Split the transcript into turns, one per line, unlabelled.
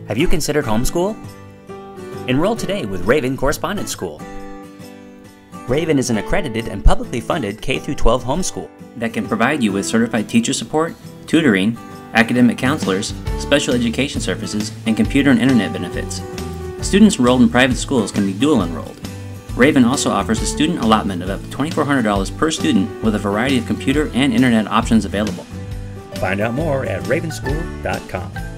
Have you considered homeschool? Enroll today with Raven Correspondence School. Raven is an accredited and publicly funded K-12 homeschool that can provide you with certified teacher support, tutoring, academic counselors, special education services, and computer and internet benefits. Students enrolled in private schools can be dual enrolled. Raven also offers a student allotment of up to $2,400 per student with a variety of computer and internet options available.
Find out more at ravenschool.com.